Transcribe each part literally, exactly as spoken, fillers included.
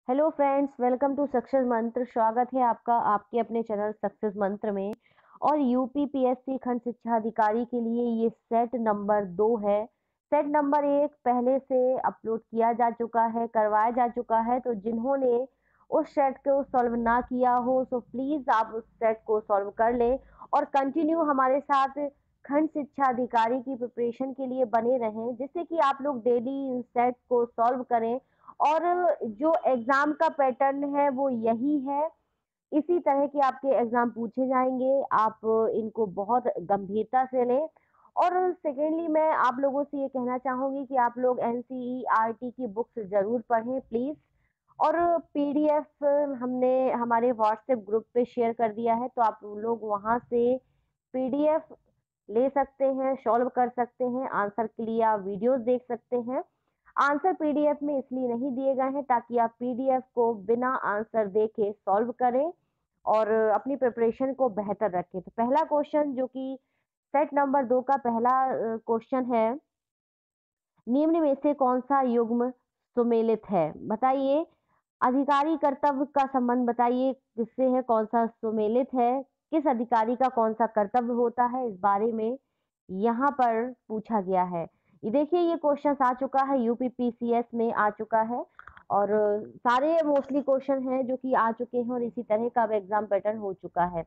Hello friends, welcome to success Mantra. स्वागत है आपका आपके अपने चैनल सक्सेस मंत्र में। और यूपी पीएससी खंड शिक्षा अधिकारी के लिए ये सेट नंबर दो है। सेट नंबर एक पहले से अपलोड किया जा चुका है, करवाया जा चुका है। तो जिन्होंने उस सेट को सॉल्व ना किया हो सो प्लीज आप उस सेट को सॉल्व कर ले और कंटिन्यू हमारे साथ खंड शिक्षा अधिकारी की प्रिपरेशन के लिए बने रहें, जिससे कि आप लोग डेली इन सेट को सॉल्व करें। और जो एग्जाम का पैटर्न है वो यही है, इसी तरह के आपके एग्जाम पूछे जाएंगे। आप इनको बहुत गंभीरता से लें। और सेकेंडली मैं आप लोगों से ये कहना चाहूंगी कि आप लोग एनसीईआरटी की बुक्स जरूर पढ़ें प्लीज। और पीडीएफ हमने हमारे व्हाट्सएप ग्रुप पे शेयर कर दिया है, तो आप लोग वहां से पीडीएफ ले सकते हैं, सॉल्व कर सकते हैं। आंसर के लिए आप वीडियोस देख सकते हैं। आंसर पीडीएफ में इसलिए नहीं दिए गए हैं ताकि आप पीडीएफ को बिना आंसर देखे सॉल्व करें और अपनी प्रिपरेशन को बेहतर रखें। तो पहला क्वेश्चन जो कि सेट नंबर दो का पहला क्वेश्चन है, निम्न में से कौन सा युग्म सुमेलित है? बताइए। अधिकारी कर्तव्य का संबंध बताइए किससे है, कौन सा सुमेलित है, किस अधिकारी का कौन सा कर्तव्य होता है, इस बारे में यहाँ पर पूछा गया है। ये देखिए, ये क्वेश्चन आ चुका है, यूपी पीसीएस में आ चुका है। और सारे मोस्टली क्वेश्चन हैं जो कि आ चुके हैं और इसी तरह का अब एग्जाम पैटर्न हो चुका है।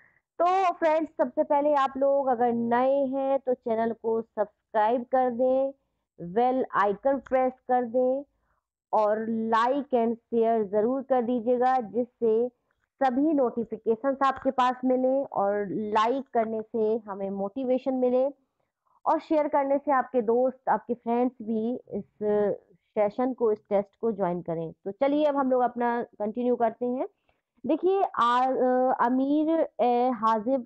तो फ्रेंड्स, सबसे पहले आप लोग अगर नए हैं तो चैनल को सब्सक्राइब कर दें, बेल आइकन प्रेस कर दें और लाइक एंड शेयर जरूर कर दीजिएगा, जिससे सभी नोटिफिकेशंस आपके पास मिले। और लाइक करने से हमें मोटिवेशन मिले और शेयर करने से आपके दोस्त, आपके फ्रेंड्स भी इस सेशन को, इस टेस्ट को ज्वाइन करें। तो चलिए अब हम लोग अपना कंटिन्यू करते हैं। देखिए, अमीर ए हाजिब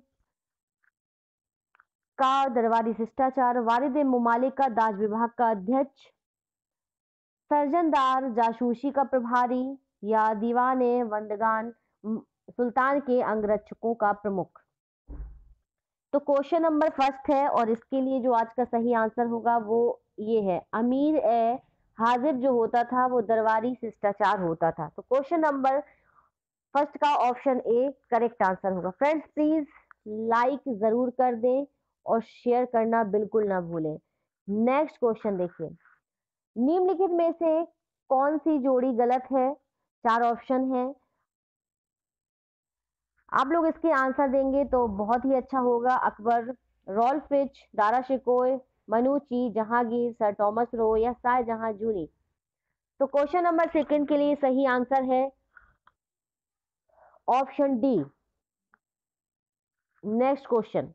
का दरबारी शिष्टाचार, वारिद मुमालिक का दाज विभाग का अध्यक्ष, सर्जनदार जासूसी का प्रभारी या दीवान वंदगान सुल्तान के अंगरक्षकों का प्रमुख। तो क्वेश्चन नंबर फर्स्ट है और इसके लिए जो आज का सही आंसर होगा वो ये है, अमीर ए हाजिब जो होता था वो दरबारी शिष्टाचार होता था। तो क्वेश्चन नंबर फर्स्ट का ऑप्शन ए करेक्ट आंसर होगा। फ्रेंड्स, प्लीज लाइक जरूर कर दें और शेयर करना बिल्कुल ना भूलें। नेक्स्ट क्वेश्चन देखिए, निम्नलिखित में से कौन सी जोड़ी गलत है? चार ऑप्शन है, आप लोग इसके आंसर देंगे तो बहुत ही अच्छा होगा। Akbar, Ralph Fitch, Dara Shikoh, Manucci, Jahangir, sir Thomas Roe या शाहजहां जूनी। तो क्वेश्चन नंबर सेकंड के लिए सही आंसर है ऑप्शन डी। नेक्स्ट क्वेश्चन,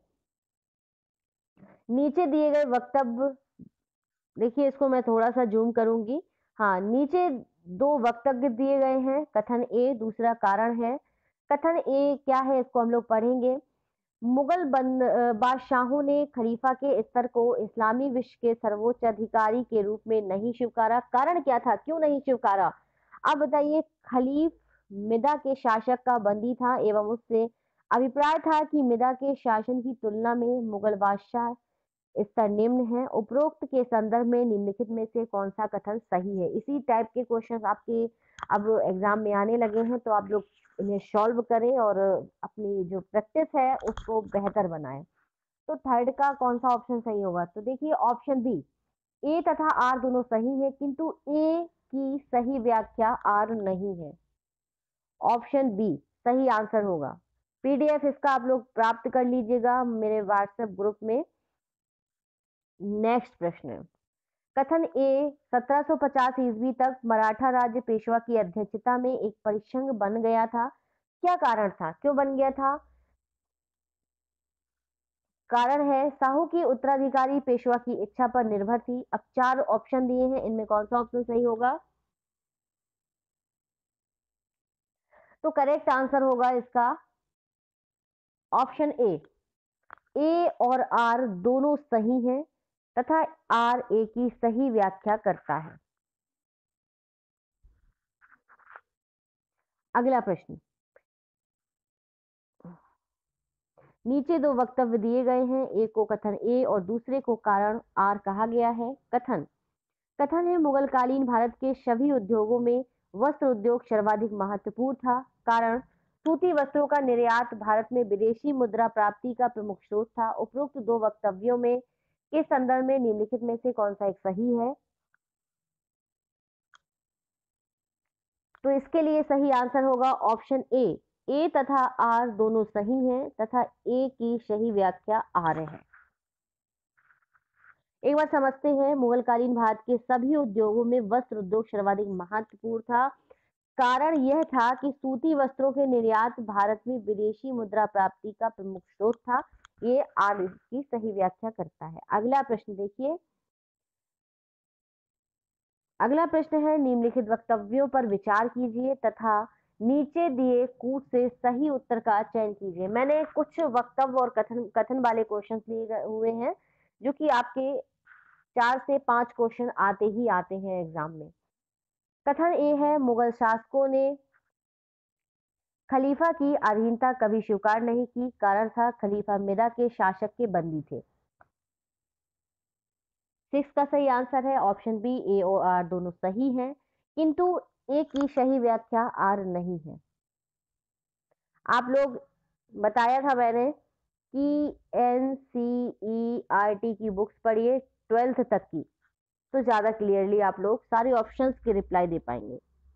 नीचे दिए गए वक्तव्य, देखिए इसको मैं थोड़ा सा जूम करूंगी। हाँ, नीचे दो वक्तव्य दिए गए हैं, कथन ए, दूसरा कारण है। कथन ए क्या है इसको हम लोग पढ़ेंगे। मुगल बंद बादशाहों ने खलीफा के स्तर को इस्लामी विश्व के सर्वोच्च अधिकारी के रूप में नहीं स्वीकारा। कारण क्या था, क्यों नहीं स्वीकारा? अब बताइए। खलीफ मिदा के शासक का बंदी था एवं उससे अभिप्राय था कि मिदा के शासन की तुलना में मुगल बादशाह स्तर निम्न है। उपरोक्त के संदर्भ में निम्नलिखित में से कौन सा कथन सही है? इसी टाइप के क्वेश्चंस आपके अब एग्जाम में आने लगे हैं, तो आप लोग इन्हें सॉल्व करें और अपनी जो प्रैक्टिस है उसको बेहतर बनाएं। तो थर्ड का कौन सा ऑप्शन सही होगा? तो देखिए ऑप्शन बी, ए तथा आर दोनों सही है, किंतु ए की सही व्याख्या आर नहीं है। ऑप्शन बी सही आंसर होगा। पीडीएफ इसका आप लोग प्राप्त कर लीजिएगा मेरे व्हाट्सएप ग्रुप में। नेक्स्ट प्रश्न, कथन ए, सत्रह सौ पचास ईस्वी तक मराठा राज्य पेशवा की अध्यक्षता में एक परिसंघ बन गया था। क्या कारण था, क्यों बन गया था? कारण है, साहू की उत्तराधिकारी पेशवा की इच्छा पर निर्भर थी। अब चार ऑप्शन दिए हैं, इनमें कौन सा ऑप्शन सही होगा? तो करेक्ट आंसर होगा इसका ऑप्शन ए। ए और आर दोनों सही हैं तथा आर ए की सही व्याख्या करता है। अगला प्रश्न, नीचे दो वक्तव्य दिए गए हैं, एक को कथन ए और दूसरे को कारण आर कहा गया है। कथन कथन है, मुगलकालीन भारत के सभी उद्योगों में वस्त्र उद्योग सर्वाधिक महत्वपूर्ण था? कारण सूती वस्त्रों का निर्यात भारत में विदेशी मुद्रा प्राप्ति का प्रमुख स्रोत था। उपरोक्त दो वक्तव्यों में के संदर्भ में निम्नलिखित में से कौन सा एक सही है? तो इसके लिए सही आंसर होगा ऑप्शन ए। ए तथा आर दोनों सही हैं तथा ए की सही व्याख्या आर है। एक बार समझते हैं, मुगलकालीन भारत के सभी उद्योगों में वस्त्र उद्योग सर्वाधिक महत्वपूर्ण था। कारण यह था कि सूती वस्त्रों के निर्यात भारत में विदेशी मुद्रा प्राप्ति का प्रमुख स्रोत था। ये आर इसकी सही व्याख्या करता है। अगला प्रश्न देखिए। अगला प्रश्न है, निम्नलिखित वक्तव्यों पर विचार कीजिए तथा नीचे दिए कूट से सही उत्तर का चयन कीजिए। मैंने कुछ वक्तव्य और कथन कथन वाले क्वेश्चन लिए हुए हैं जो कि आपके चार से पांच क्वेश्चन आते ही आते हैं एग्जाम में। कथन ए है, मुगल शासकों ने खलीफा की अधीनता कभी स्वीकार नहीं की। कारण था खलीफा मिरा के शासक के बंदी थे। सिक्स का सही आंसर है ऑप्शन बी। ए और आर दोनों सही हैं, किंतु ए की सही व्याख्या आर नहीं है। आप लोग बताया था मैंने कि एनसीईआरटी की बुक्स पढ़िए ट्वेल्थ तक की, तो ज्यादा क्लियरली आप लोग सारे ऑप्शंस की रिप्लाई दे पाएंगे।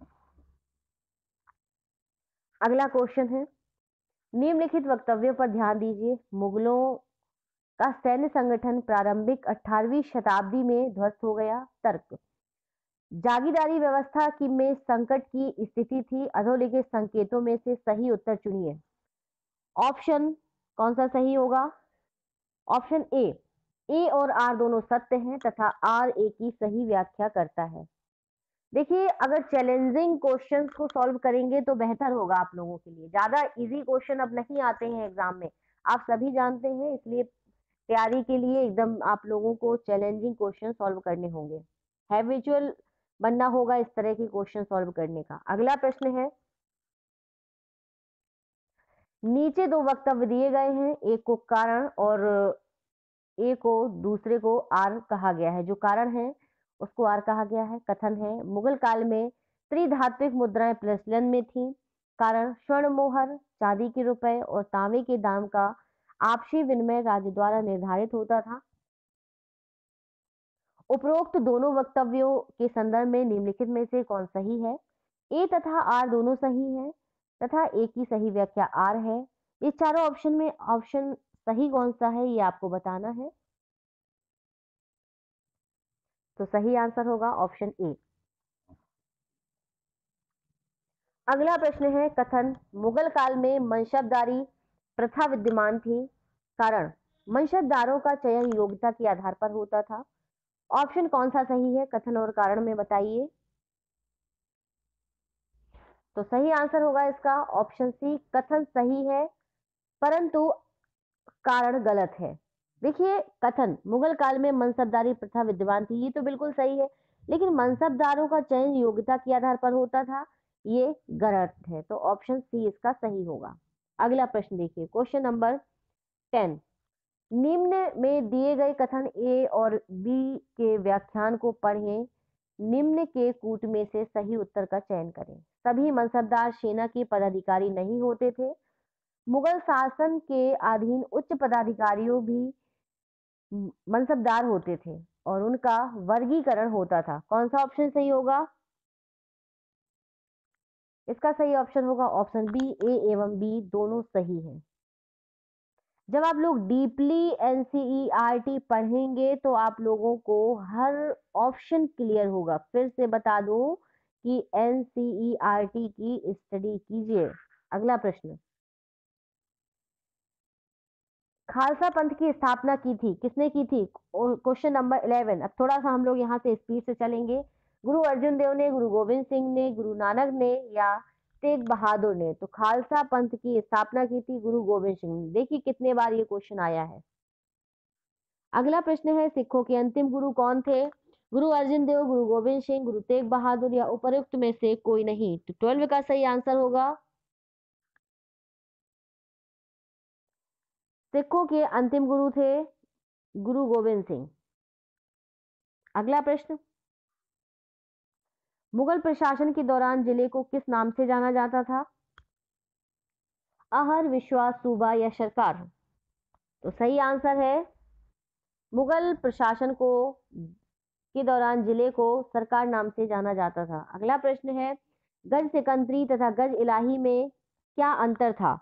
अगला क्वेश्चन है, निम्नलिखित वक्तव्यों पर ध्यान दीजिए। मुगलों का सैन्य संगठन प्रारंभिक अठारहवीं शताब्दी में ध्वस्त हो गया। तर्क, जागीरदारी व्यवस्था की में संकट की स्थिति थी। अधोलिखित संकेतों में से सही उत्तर चुनिए। ऑप्शन कौन सा सही होगा? Option A. ए और आर दोनों सत्य हैं तथा आर ए की सही व्याख्या करता है। देखिए, अगर चैलेंजिंग क्वेश्चंस को सॉल्व करेंगे तो बेहतर होगा आप लोगों के लिए। ज्यादा इजी क्वेश्चन अब नहीं आते हैं एग्जाम में, आप सभी जानते हैं, इसलिए तैयारी के लिए एकदम आप लोगों को चैलेंजिंग क्वेश्चन सॉल्व करने होंगे। हैबिचुअल बनना होगा इस तरह के क्वेश्चन सॉल्व करने का। अगला प्रश्न है, नीचे दो वक्तव्य दिए गए हैं, एक को कारण और ए को दूसरे को आर कहा गया है। जो कारण है उसको आर कहा गया है। कथन है, मुगल काल में त्रिधात्विक मुद्राएं प्रचलन में थी। कारण स्वर्ण मोहर, चांदी के रुपए और तांबे के दाम का आपसी विनिमय राज्य द्वारा निर्धारित होता था। उपरोक्त दोनों वक्तव्यों के संदर्भ में निम्नलिखित में से कौन सही है? ए तथा आर दोनों सही हैं तथा ए की सही व्याख्या आर है। ये चारों ऑप्शन में ऑप्शन सही कौन सा है ये आपको बताना है। तो सही आंसर होगा ऑप्शन ए। अगला प्रश्न है, कथन, मुगल काल में मनसबदारी प्रथा विद्यमान थी। कारण मनसबदारों का चयन योग्यता के आधार पर होता था। ऑप्शन कौन सा सही है कथन और कारण में बताइए। तो सही आंसर होगा इसका ऑप्शन सी। कथन सही है परंतु कारण गलत है। देखिए, कथन मुगल काल में मनसबदारी प्रथा विद्यमान थी, ये तो बिल्कुल सही है, लेकिन मनसबदारों का चयन योग्यता के आधार पर होता था, ये गलत है। तो ऑप्शन सी इसका सही होगा। अगला प्रश्न देखिए, क्वेश्चन नंबर टेन। निम्न में दिए गए कथन ए और बी के व्याख्यान को पढ़ें। निम्न के कूट में से सही उत्तर का चयन करें। सभी मनसबदार सेना के पदाधिकारी नहीं होते थे। मुगल शासन के अधीन उच्च पदाधिकारियों भी मनसबदार होते थे और उनका वर्गीकरण होता था। कौन सा ऑप्शन सही होगा? इसका सही ऑप्शन होगा ऑप्शन बी। ए एवं बी दोनों सही हैं। जब आप लोग डीपली एनसीईआरटी पढ़ेंगे तो आप लोगों को हर ऑप्शन क्लियर होगा। फिर से बता दूं कि एनसीईआरटी की स्टडी कीजिए। अगला प्रश्न, खालसा पंथ की स्थापना की थी, किसने की थी? Question number eleven. अब थोड़ा सा हम लोग यहाँ से स्पीड से चलेंगे। गुरु अर्जुन देव ने, गुरु गोविंद सिंह ने, गुरु नानक ने या तेग बहादुर ने? तो खालसा पंथ की स्थापना की थी गुरु गोविंद सिंह ने। देखिए कितने बार ये क्वेश्चन आया है। अगला प्रश्न है, सिखों के अंतिम गुरु कौन थे? गुरु अर्जुन देव, गुरु गोविंद सिंह, गुरु तेग बहादुर या उपरोक्त में से कोई नहीं? तो ट्वेल्व का सही आंसर होगा सिखों के अंतिम गुरु थे गुरु गोविंद सिंह। अगला प्रश्न, मुगल प्रशासन के दौरान जिले को किस नाम से जाना जाता था? अहर, विश्वास, सूबा या सरकार? तो सही आंसर है मुगल प्रशासन को के दौरान जिले को सरकार नाम से जाना जाता था। अगला प्रश्न है, गज सिकंदरी तथा गज इलाही में क्या अंतर था?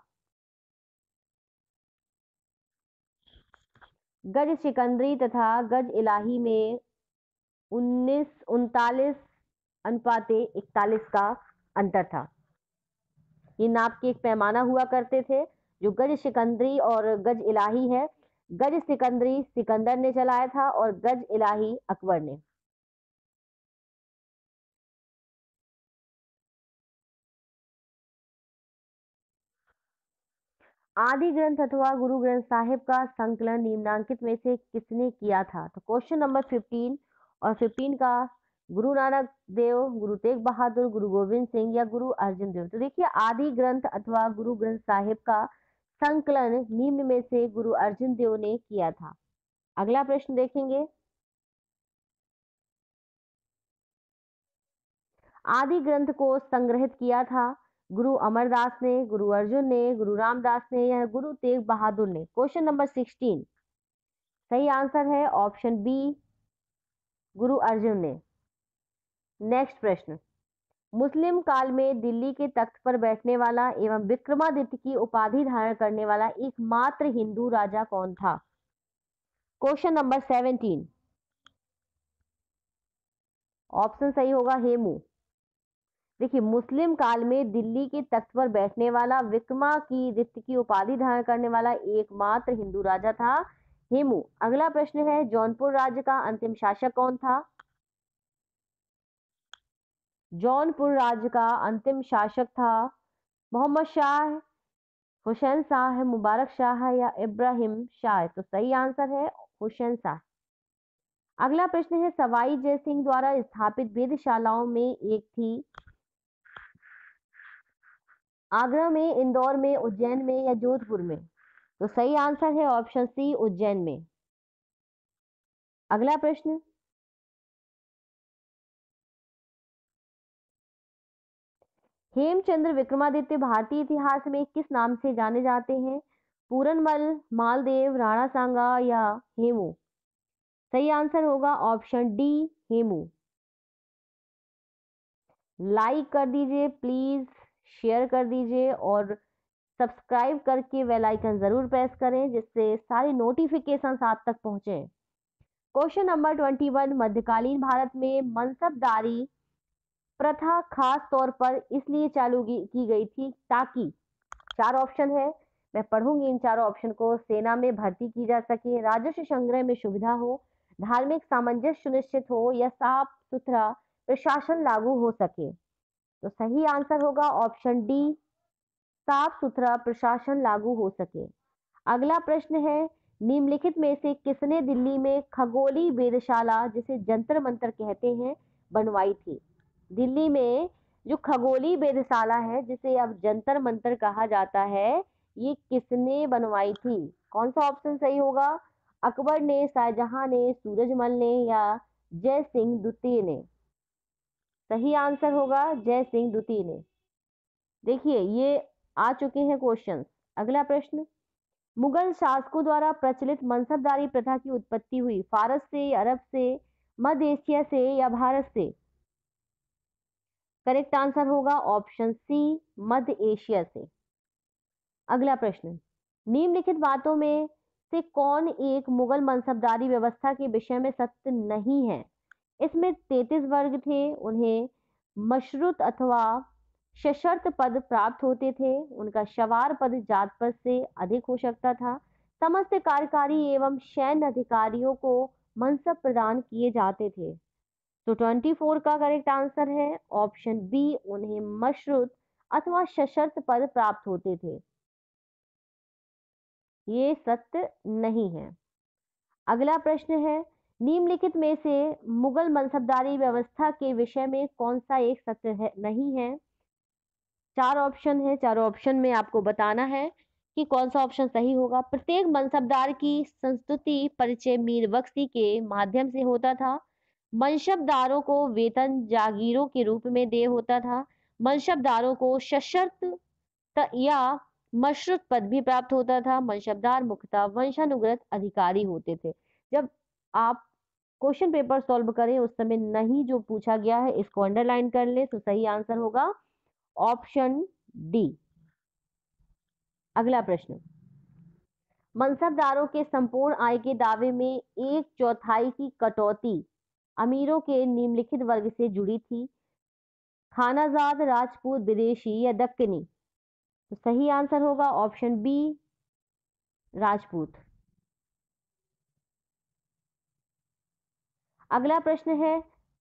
गज सिकंदरी तथा गज इलाही में उन्नीस उनतालीस अनुपाते इकतालीस का अंतर था। ये नाप के एक पैमाना हुआ करते थे। जो गज सिकंदरी और गज इलाही है, गज सिकंदरी सिकंदर ने चलाया था और गज इलाही अकबर ने। आदि ग्रंथ अथवा गुरु ग्रंथ साहिब का संकलन निम्नांकित में से किसने किया था? तो क्वेश्चन नंबर फिफ्टीन और फिफ्टीन का गुरु नानक देव, गुरु तेग बहादुर, गुरु गोविंद सिंह या गुरु अर्जुन देव? तो देखिए, आदि ग्रंथ अथवा गुरु ग्रंथ साहिब का संकलन निम्न में से गुरु अर्जुन देव ने किया था। अगला प्रश्न देखेंगे, आदि ग्रंथ को संग्रहित किया था गुरु अमरदास ने, गुरु अर्जुन ने, गुरु रामदास ने या गुरु तेग बहादुर ने? क्वेश्चन नंबर सिक्सटीन, सही आंसर है ऑप्शन बी, गुरु अर्जुन ने। नेक्स्ट प्रश्न, मुस्लिम काल में दिल्ली के तख्त पर बैठने वाला एवं विक्रमादित्य की उपाधि धारण करने वाला एकमात्र हिंदू राजा कौन था? क्वेश्चन नंबर सेवनटीन, ऑप्शन सही होगा हेमू। देखिए, मुस्लिम काल में दिल्ली के तख्त पर बैठने वाला विक्रमादित्य की उपाधि धारण करने वाला एकमात्र हिंदू राजा था हेमू। अगला प्रश्न है, जौनपुर राज्य का अंतिम शासक कौन था? जौनपुर राज्य का अंतिम शासक था मोहम्मद शाह, हुसैन शाह, मुबारक शाह या इब्राहिम शाह? तो सही आंसर है हुसैन शाह। अगला प्रश्न है, सवाई जय सिंह द्वारा स्थापित वेधशालाओं में एक थी आगरा में, इंदौर में, उज्जैन में या जोधपुर में? तो सही आंसर है ऑप्शन सी, उज्जैन में। अगला प्रश्न, हेमचंद्र विक्रमादित्य भारतीय इतिहास में किस नाम से जाने जाते हैं? पूरनमल, मालदेव, राणा सांगा या हेमू? सही आंसर होगा ऑप्शन डी, हेमू। लाइक कर दीजिए प्लीज, शेयर कर दीजिए और सब्सक्राइब करके बेल आइकन जरूर प्रेस करें जिससे सारी नोटिफिकेशन आप तक पहुंचे। क्वेश्चन नंबर ट्वेंटी वन, मध्यकालीन भारत में मनसबदारी प्रथा खास तौर पर इसलिए चालू की गई थी ताकि, चार ऑप्शन है, मैं पढ़ूंगी इन चारों ऑप्शन को, सेना में भर्ती की जा सके, राजस्व संग्रह में सुविधा हो, धार्मिक सामंजस्य सुनिश्चित हो या साफ सुथरा प्रशासन लागू हो सके? तो सही आंसर होगा ऑप्शन डी, साफ सुथरा प्रशासन लागू हो सके। अगला प्रश्न है, निम्नलिखित में से किसने दिल्ली में खगोली वेधशाला, जिसे जंतर मंतर कहते हैं, बनवाई थी? दिल्ली में जो खगोली वेधशाला है, जिसे अब जंतर मंतर कहा जाता है, ये किसने बनवाई थी? कौन सा ऑप्शन सही होगा? अकबर ने, शाहजहां ने, सूरजमल ने या जय सिंह द्वितीय ने? सही आंसर होगा जय सिंह द्वितीय ने। देखिए, ये आ चुके हैं क्वेश्चन। अगला प्रश्न, मुगल शासकों द्वारा प्रचलित मनसबदारी प्रथा की उत्पत्ति हुई फारस से, अरब से, मध्य एशिया से या भारत से? करेक्ट आंसर होगा ऑप्शन सी, मध्य एशिया से। अगला प्रश्न, निम्नलिखित बातों में से कौन एक मुगल मनसबदारी व्यवस्था के विषय में सत्य नहीं है? इसमें तैंतीस वर्ग थे, उन्हें मशरूत अथवा सशर्त पद प्राप्त होते थे, उनका शवार पद जात पद से अधिक हो सकता था, समस्त कार्यकारी एवं सैन्य अधिकारियों को मनसब प्रदान किए जाते थे। तो चौबीस का करेक्ट आंसर है ऑप्शन बी, उन्हें मशरूत अथवा सशर्त पद प्राप्त होते थे। ये सत्य नहीं है। अगला प्रश्न है, निम्नलिखित में से मुगल मनसबदारी व्यवस्था के विषय में कौन सा एक सत्य है नहीं है? चार ऑप्शन है, चारों ऑप्शन में आपको बताना है कि कौन सा ऑप्शन सही होगा। प्रत्येक मनसबदार की संस्तुति परिचय मीर बख्शी के माध्यम से होता था। मनशबदारों को वेतन जागीरों के रूप में देय होता था। मनशबदारों को सशर्त त- या मशरुत पद भी प्राप्त होता था। मनशबदार मुख्यतः वंशानुगत अधिकारी होते थे। जब आप क्वेश्चन पेपर सॉल्व करें उस समय नहीं जो पूछा गया है इसको अंडरलाइन कर ले, तो सही आंसर होगा ऑप्शन डी। अगला प्रश्न, मनसबदारों के संपूर्ण आय के दावे में एक चौथाई की कटौती अमीरों के निम्नलिखित वर्ग से जुड़ी थी। खानाजाद, राजपूत, विदेशी या दक्कनी। तो सही आंसर होगा ऑप्शन बी, राजपूत। अगला प्रश्न है,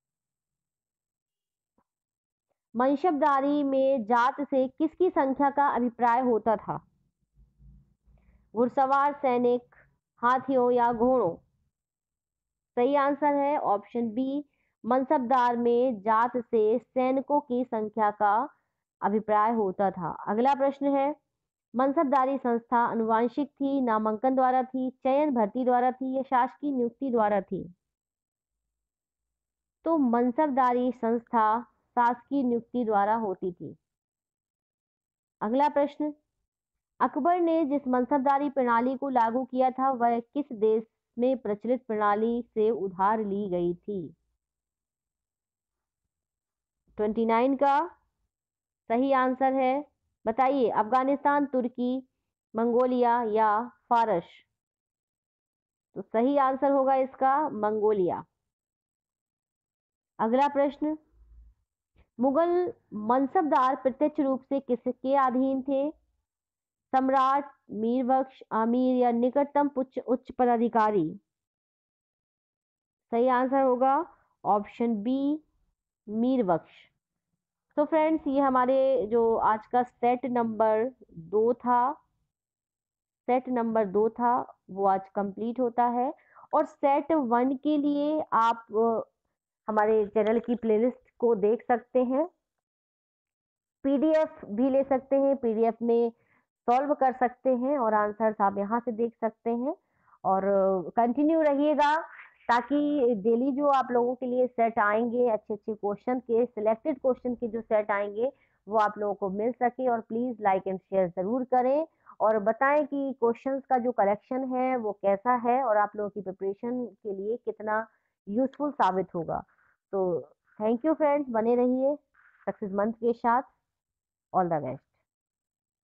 मनशबदारी में जात से किसकी संख्या का अभिप्राय होता था? घुड़सवार, सैनिक, हाथियों या घोड़ों। सही आंसर है ऑप्शन बी, मनसबदार में जात से सैनिकों की संख्या का अभिप्राय होता था। अगला प्रश्न है, मनसबदारी संस्था अनुवांशिक थी, नामांकन द्वारा थी, चयन भर्ती द्वारा थी या शासकीय नियुक्ति द्वारा थी? तो मनसबदारी संस्था शासकीय नियुक्ति द्वारा होती थी। अगला प्रश्न, अकबर ने जिस मनसबदारी प्रणाली को लागू किया था वह किस देश में प्रचलित प्रणाली से उधार ली गई थी? उनतीस का सही आंसर है, बताइए, अफगानिस्तान, तुर्की, मंगोलिया या फारस? तो सही आंसर होगा इसका मंगोलिया। अगला प्रश्न, मुगल मनसबदार प्रत्यक्ष रूप से किसके अधीन थे? सम्राट, मीरबख्श, आमिर या निकटतम उच्च उच्च पदाधिकारी? सही आंसर होगा ऑप्शन बी, मीरबख्श। तो फ्रेंड्स, ये हमारे जो आज का सेट नंबर दो था सेट नंबर दो था वो आज कंप्लीट होता है। और सेट वन के लिए आप अ, हमारे चैनल की प्लेलिस्ट को देख सकते हैं, पीडीएफ भी ले सकते हैं, पीडीएफ में सॉल्व कर सकते हैं और आंसर्स आप यहाँ से देख सकते हैं। और कंटिन्यू रहिएगा ताकि डेली जो आप लोगों के लिए सेट आएंगे, अच्छे अच्छे क्वेश्चन के, सिलेक्टेड क्वेश्चन के जो सेट आएंगे वो आप लोगों को मिल सके। और प्लीज लाइक एंड शेयर जरूर करें और बताएं कि क्वेश्चंस का जो कलेक्शन है वो कैसा है और आप लोगों की प्रिपरेशन के लिए कितना यूजफुल साबित होगा। तो थैंक यू फ्रेंड्स, बने रहिए सक्सेस मंथ के साथ। All the best.